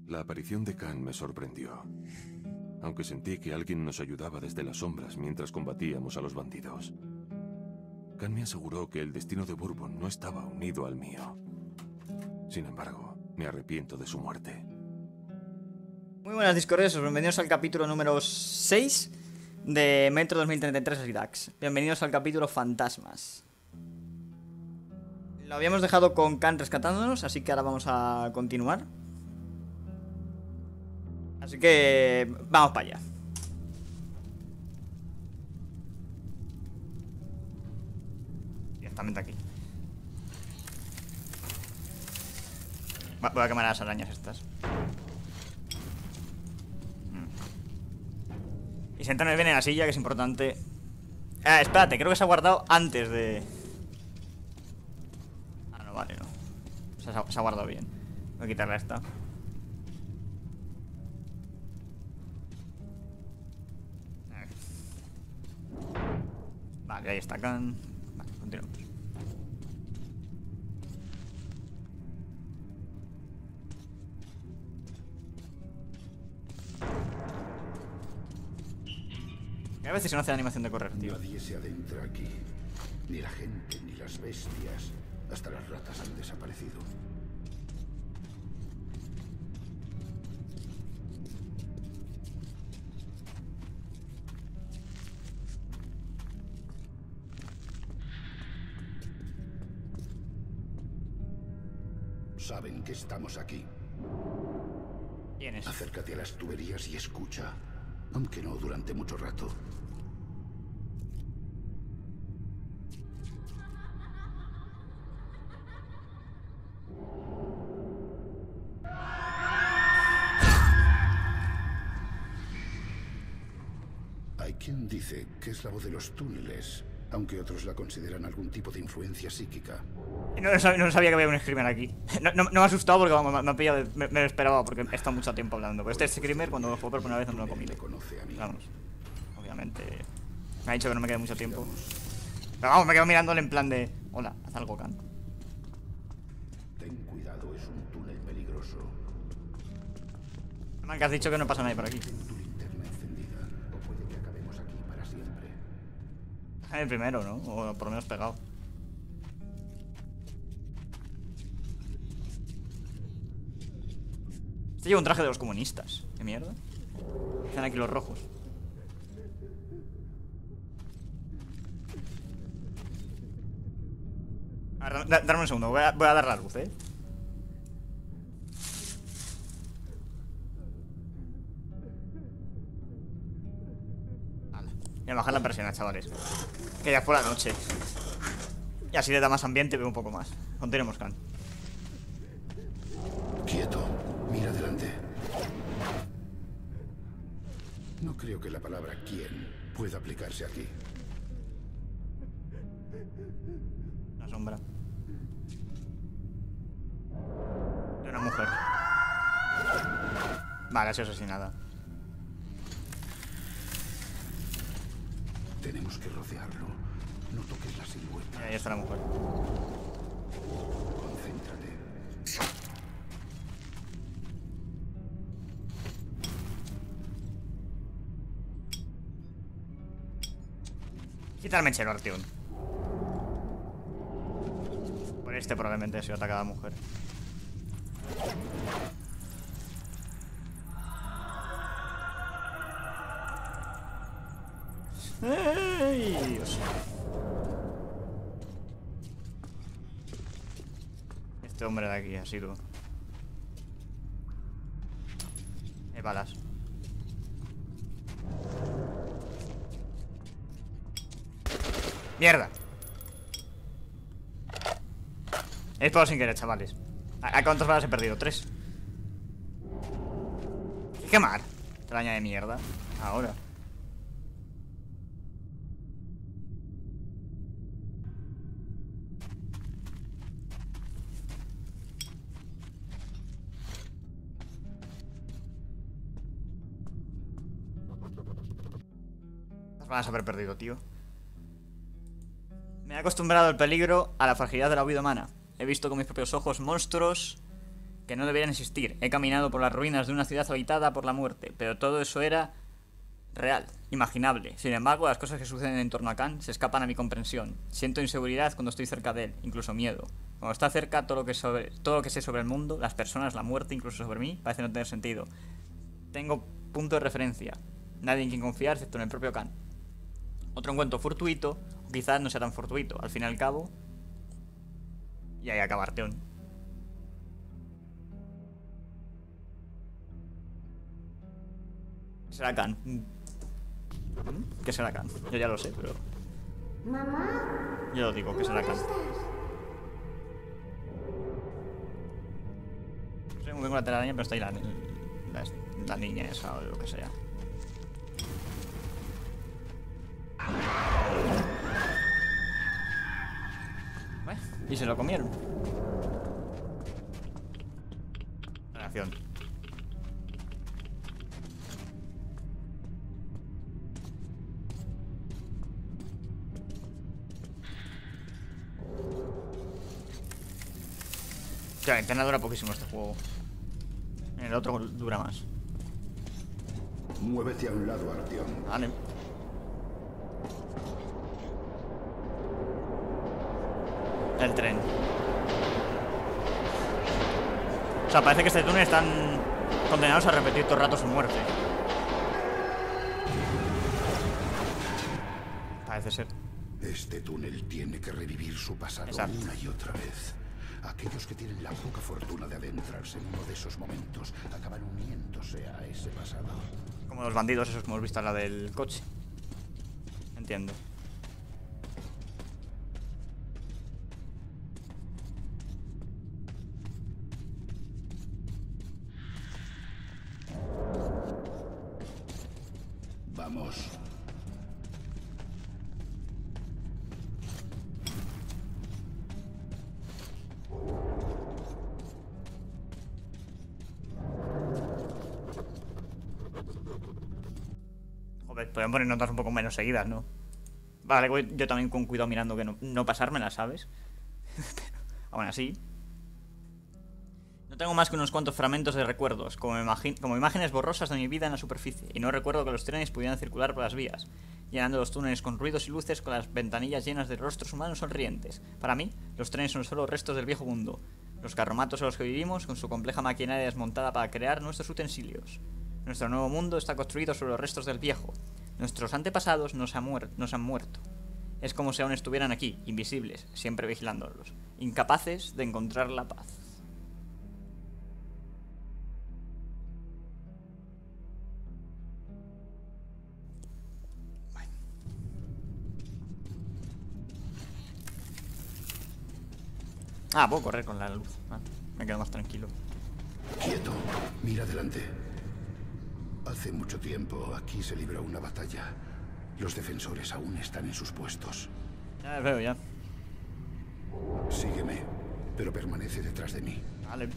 La aparición de Khan me sorprendió. Aunque sentí que alguien nos ayudaba desde las sombras mientras combatíamos a los bandidos. Khan me aseguró que el destino de Bourbon no estaba unido al mío. Sin embargo, me arrepiento de su muerte. Muy buenas discorresos, bienvenidos al capítulo número 6 de Metro 2033 Redux. Bienvenidos al capítulo Fantasmas. Lo habíamos dejado con Khan rescatándonos, así que ahora vamos a continuar. Así que vamos para allá. Directamente aquí. Voy a quemar a las arañas estas. Y sentarme bien en la silla, que es importante. Ah, espérate, creo que se ha guardado antes de... Ah, no, vale, no. O sea, se ha guardado bien. Voy a quitarle esta. Vale, ahí está Khan. Vale, continuamos. A veces se no hace la animación de correr, tío. Nadie se adentra aquí. Ni la gente, ni las bestias. Hasta las ratas han desaparecido. Saben que estamos aquí. ¿Quién es? Acércate a las tuberías y escucha. Aunque no durante mucho rato. Hay quien dice que es la voz de los túneles, aunque otros la consideran algún tipo de influencia psíquica. No sabía que había un screamer aquí. No me ha asustado porque vamos, me ha pillado. Me lo esperaba porque he estado mucho tiempo hablando. Pero este screamer, cuando lo juego por primera vez, no me lo he comido. Conoce a mí. Vamos. Obviamente. Me ha dicho que no me quede mucho tiempo. Pero vamos, me quedo mirándole en plan de... Hola, haz algo, Khan. Ten cuidado, es un túnel peligroso. Man, que has dicho que no pasa nadie por aquí. Ten tu linterna encendida, o puede que acabemos aquí para siempre. El primero, ¿no? O por lo menos pegado. Este lleva un traje de los comunistas. ¿Qué mierda? Están aquí los rojos. A ver, dame un segundo. Voy a dar la luz, ¿eh? Vale. Voy a bajar la persiana, chavales. Que ya es por la noche. Y así le da más ambiente y veo un poco más. Continuemos, Khan. Quieto, mira adelante. No creo que la palabra quién pueda aplicarse aquí. Una sombra. De una mujer. Vale, ha sido asesinada. Tenemos que rodearlo. No toques la silueta. Ahí está la mujer. Concéntrate. Quitarme el chelo, Artión. Por este probablemente ha sido atacada la mujer. ¡Ey, Dios! Este hombre de aquí ha sido... Hay balas. ¡Mierda! He disparado sin querer, chavales. ¿A cuántas balas he perdido? 3. ¿Qué quemar? Extraña de mierda. Ahora. Las van a haber perdido, tío. Me he acostumbrado al peligro, a la fragilidad de la vida humana. He visto con mis propios ojos monstruos que no deberían existir. He caminado por las ruinas de una ciudad habitada por la muerte, pero todo eso era real, imaginable. Sin embargo, las cosas que suceden en torno a Khan se escapan a mi comprensión. Siento inseguridad cuando estoy cerca de él, incluso miedo. Cuando está cerca, todo lo que sé sobre el mundo, las personas, la muerte, incluso sobre mí, parece no tener sentido. Tengo punto de referencia. Nadie en quien confiar, excepto en el propio Khan. Otro encuentro fortuito, o quizás no sea tan fortuito. Al fin y al cabo, y ahí acaba Arteon. ¿Será Khan? ¿Qué será Khan? Yo ya lo sé, pero... Mamá. Yo lo digo, que será Khan. No sé muy bien con la telaraña, pero está ahí la niña esa o lo que sea. Bueno, y se lo comieron. Relación. La ventana dura poquísimo este juego. En el otro dura más. Muévete a un lado, Artyom. Vale. El tren. O sea, parece que este túnel están condenados a repetir todo el rato su muerte. Parece ser. Este túnel tiene que revivir su pasado. Exacto. Una y otra vez. Aquellos que tienen la poca fortuna de adentrarse en uno de esos momentos acaban uniéndose a ese pasado. Como los bandidos esos que hemos visto en la del coche. Entiendo. Vamos. Joder, podrían poner notas un poco menos seguidas, ¿no? Vale, voy yo también con cuidado mirando que no pasármela, ¿sabes? Pero aún así. No tengo más que unos cuantos fragmentos de recuerdos, como imágenes borrosas de mi vida en la superficie, y no recuerdo que los trenes pudieran circular por las vías, llenando los túneles con ruidos y luces, con las ventanillas llenas de rostros humanos sonrientes. Para mí, los trenes son solo restos del viejo mundo, los carromatos en los que vivimos, con su compleja maquinaria desmontada para crear nuestros utensilios. Nuestro nuevo mundo está construido sobre los restos del viejo. Nuestros antepasados nos han muerto. Es como si aún estuvieran aquí, invisibles, siempre vigilándolos, incapaces de encontrar la paz. Ah, puedo correr con la luz. Ah, me quedo más tranquilo. Quieto. Mira adelante. Hace mucho tiempo aquí se libró una batalla. Los defensores aún están en sus puestos. Ya veo, ya. Sígueme, pero permanece detrás de mí. Vale.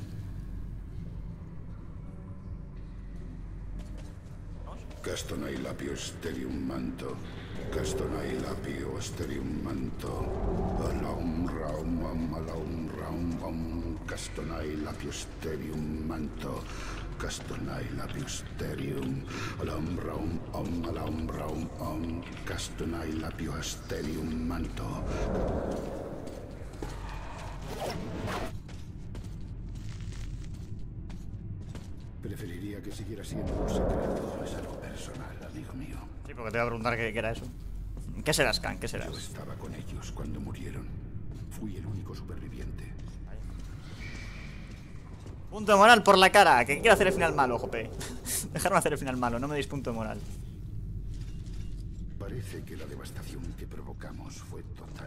Castonai lapio sterium manto. Castonai lapio sterium manto. Alaum raum alaum raum Castonai lapio sterium manto. Castonai lapio sterium. Alaum raum alaum raum Castonai lapio sterium manto. Preferiría que siguiera siendo un secreto. Es algo personal, amigo mío. Sí, porque te voy a preguntar qué era eso. ¿Qué serás, Khan? ¿Qué Yo serás? estaba con ellos cuando murieron. Fui el único superviviente. Punto de moral por la cara. Que quiero hacer el final malo, jope. Dejarme hacer el final malo, no me deis punto de moral. Parece que la devastación que provocamos fue total.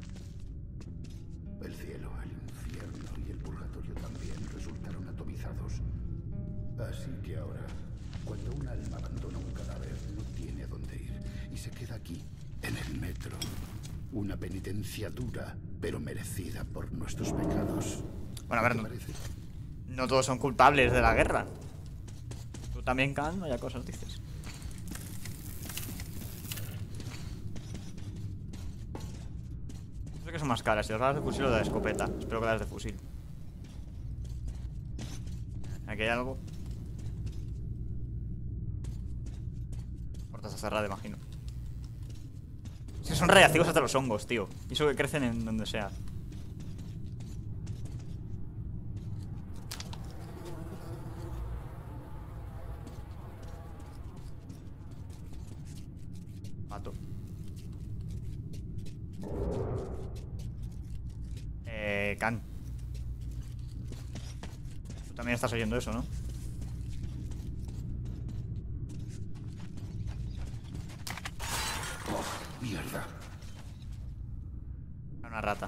El cielo, el infierno y el purgatorio también resultaron atomizados. Así que ahora, cuando un alma abandona un cadáver, no tiene a dónde ir y se queda aquí, en el metro. Una penitencia dura, pero merecida por nuestros pecados. Bueno, a ver, ¿Qué te parece? no todos son culpables de la guerra. Tú también, Khan, vaya cosas dices. No sé qué son más caras, si las balas de fusil o de escopeta. Espero que las de fusil. Aquí hay algo. Puertas a cerrar, imagino. Es que son radiactivos hasta los hongos, tío. Y eso que crecen en donde sea. Mato. Can. Tú también estás oyendo eso, ¿no? Oh, mierda. Una rata.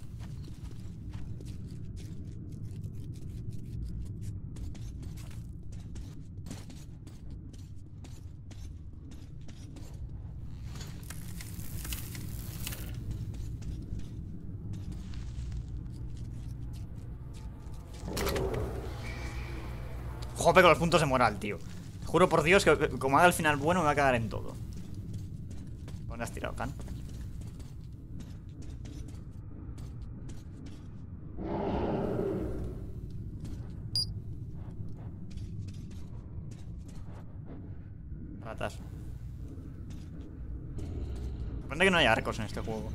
Jope con los puntos de moral, tío. Juro por Dios que como haga el final bueno me va a cagar en todo. ¿Dónde has tirado, Can? Ratas. Sorprende que no haya arcos en este juego.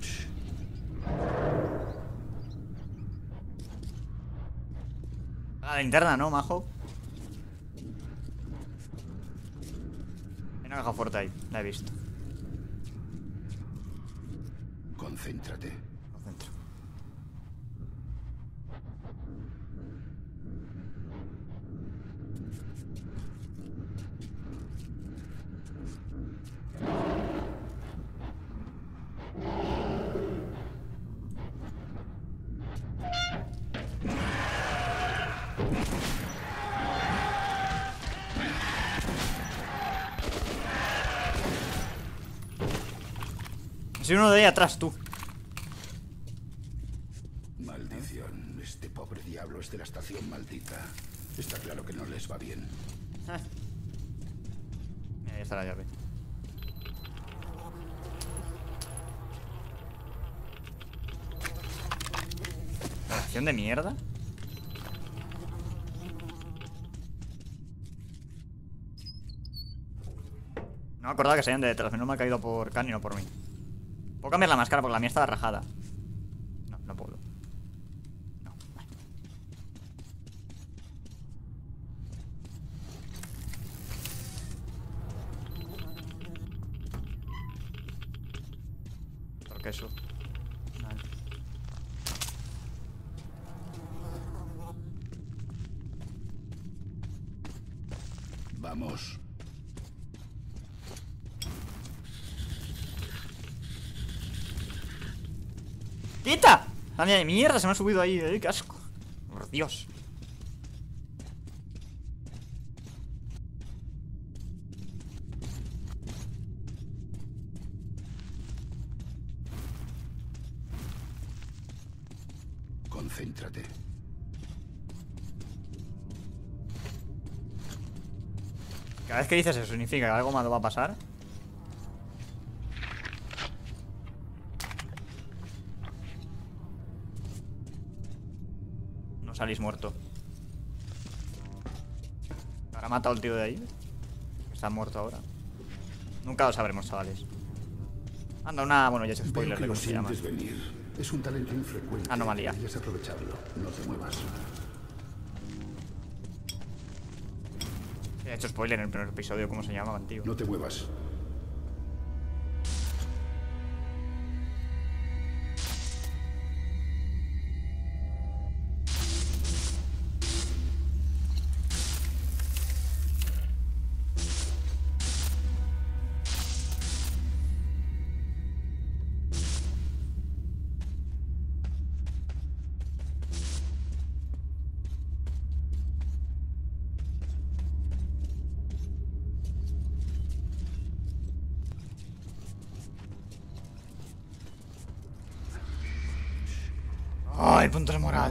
La linterna, ¿no, majo? Hay una caja fuerte ahí, la he visto. Concéntrate. Concentro. Soy uno de ahí atrás, tú. Maldición. Este pobre diablo es de la estación maldita. Está claro que no les va bien. Ahí está la llave. ¿Relación de mierda? No me acordaba que salían de detrás. Menos me ha caído por Can y no por mí. Puedo cambiar la máscara porque la mía estaba rajada. No, no puedo. No, vale. ¿Por qué eso? Vale. Vamos. ¡Quita! ¡La mía de mierda! Se me ha subido ahí. ¡Qué asco! Por Dios. Concéntrate. Cada vez que dices eso, ¿significa que algo malo va a pasar? No salís muerto. ¿Habrá matado al tío de ahí? Está muerto ahora. Nunca lo sabremos, chavales. Anda, una... Bueno, ya es Veo spoiler que de lo cómo se llama. sientes venir. Es un talento infrecuente. Anomalía. Deberías aprovecharlo. No te muevas. He hecho spoiler en el primer episodio, ¿cómo se llamaban, tío? No te muevas. ¡Ay, puntos de moral!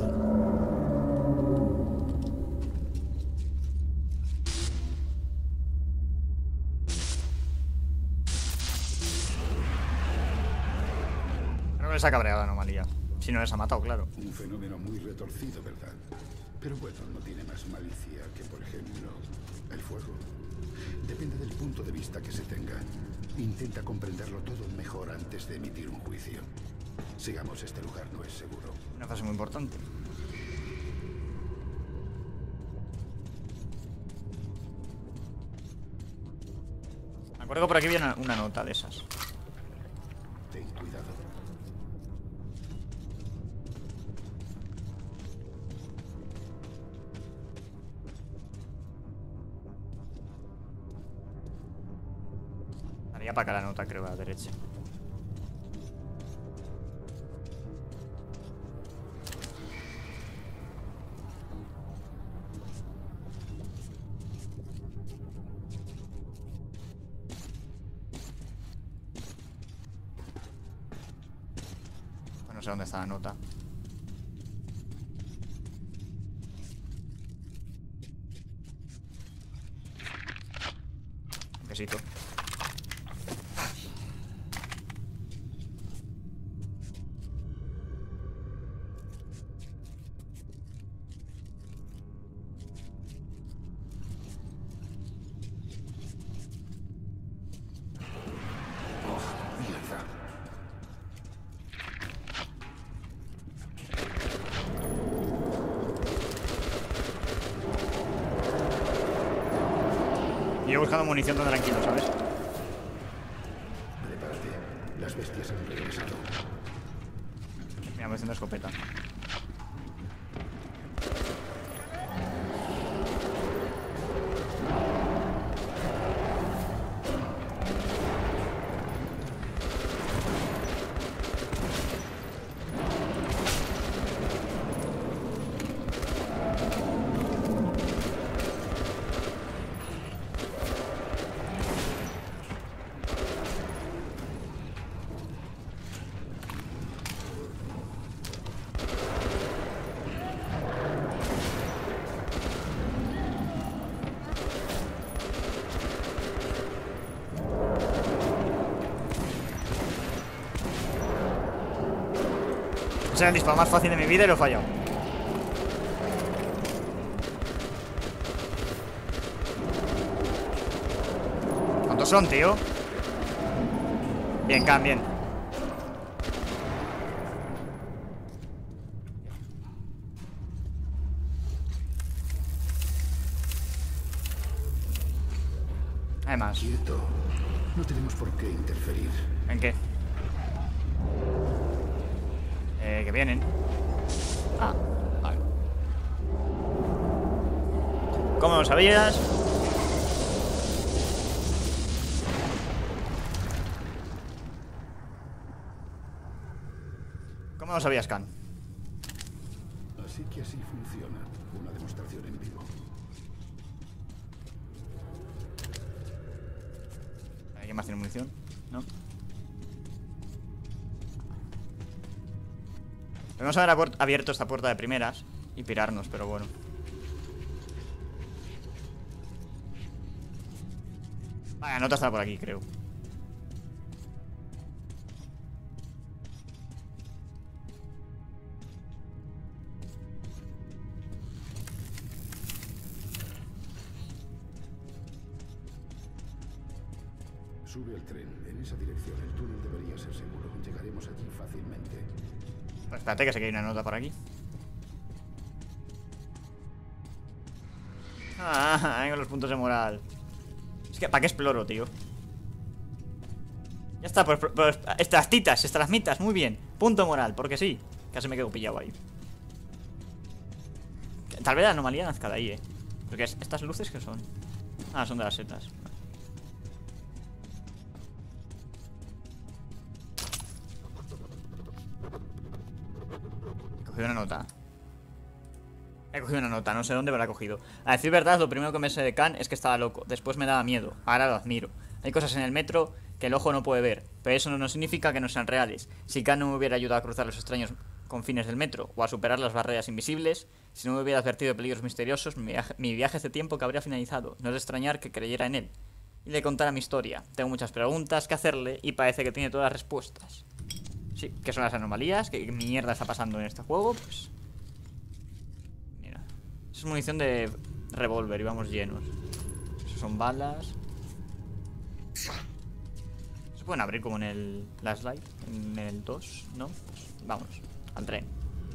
Creo que les ha cabreado la anomalía. Si no les ha matado, claro. Un fenómeno muy retorcido, ¿verdad? Pero bueno, no tiene más malicia que, por ejemplo, el fuego. Depende del punto de vista que se tenga. Intenta comprenderlo todo mejor antes de emitir un juicio. Sigamos, este lugar no es seguro. Una frase muy importante. Me acuerdo que por aquí había una nota de esas. Ten cuidado. Haría para acá la nota, creo, a la derecha. No sé dónde está la nota. Un quesito. Mierda. Y yo buscando munición tan tranquilo, ¿sabes? Prepárate. Las bestias han regresado. Mira, me haciendo escopeta. Ese era el disparo más fácil de mi vida y lo he fallado. ¿Cuántos son, tío? Bien, Can, bien. Hay más. Quieto. No tenemos por qué interferir. ¿En qué? Que vienen. Ah, vale. ¿Cómo lo sabías? ¿Cómo lo sabías, Can? Así que así funciona. Una demostración en vivo. ¿Alguien más tiene munición? ¿No? Debemos haber abierto esta puerta de primeras y pirarnos, pero bueno. Vale, la nota está por aquí, creo. Sube el tren. En esa dirección el túnel debería ser seguro. Llegaremos allí fácilmente. Pues espérate que sé que hay una nota por aquí. Ah, con los puntos de moral. Es que, ¿para qué exploro, tío? Ya está, pues estas mitas, muy bien. Punto moral, porque sí. Casi me quedo pillado ahí. Tal vez la anomalía nazca de ahí, Porque estas luces, ¿qué son? Ah, son de las setas. He cogido una nota. He cogido una nota, no sé dónde, pero la he cogido. A decir verdad, lo primero que me sé de Can es que estaba loco. Después me daba miedo, ahora lo admiro. Hay cosas en el metro que el ojo no puede ver, pero eso no significa que no sean reales. Si Can no me hubiera ayudado a cruzar los extraños confines del metro, o a superar las barreras invisibles, si no me hubiera advertido de peligros misteriosos, mi viaje hace tiempo que habría finalizado. No es de extrañar que creyera en él y le contara mi historia. Tengo muchas preguntas que hacerle y parece que tiene todas las respuestas. Sí, ¿qué son las anomalías? ¿Qué mierda está pasando en este juego? Pues... mira. Es munición de revólver y vamos llenos. Eso son balas. Se pueden abrir como en el Last Light, en el 2, ¿no? Pues vamos, al tren.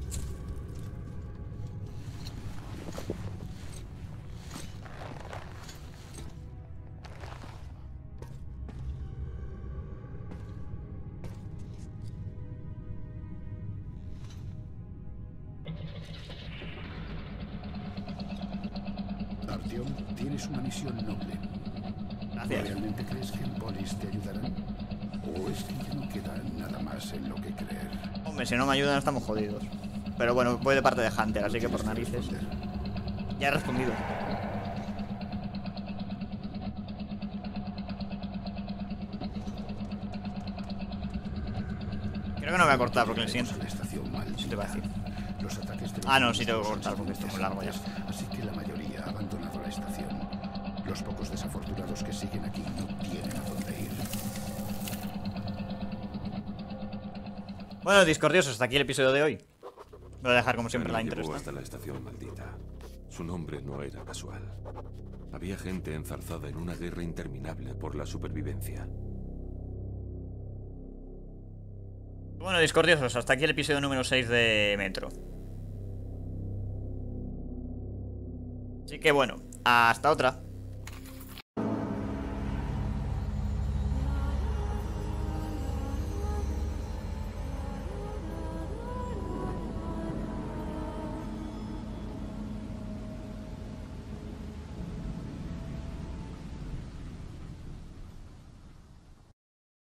Artyom, tienes una misión noble. Gracias. ¿Realmente crees que en Polis te ayudarán? ¿O es que ya no queda nada más en lo que creer? Hombre, si no me ayudan estamos jodidos. Pero bueno, voy de parte de Hunter, así que por narices. Ya he respondido. Creo que no voy a cortar porque le siento. La estación maldita. Sí te va a decir. Los ataques de los Ah, no, sí tengo que monstruos cortar han porque sido esto es muy largo ya. incesantes, así que la mayoría ha abandonado la estación. Los pocos desafortunados que siguen aquí no tienen a dónde ir. Bueno, discordiosos, hasta aquí el episodio de hoy. Voy a dejar como siempre la Lo intro llevó esta. hasta la estación maldita. Su nombre no era casual. Había gente enzarzada en una guerra interminable por la supervivencia. Bueno, discordiosos, hasta aquí el episodio número 6 de Metro. Así que bueno, hasta otra.